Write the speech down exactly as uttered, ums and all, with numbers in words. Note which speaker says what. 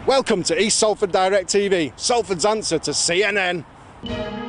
Speaker 1: Welcome to East Salford Direct T V, Salford's answer to C N N.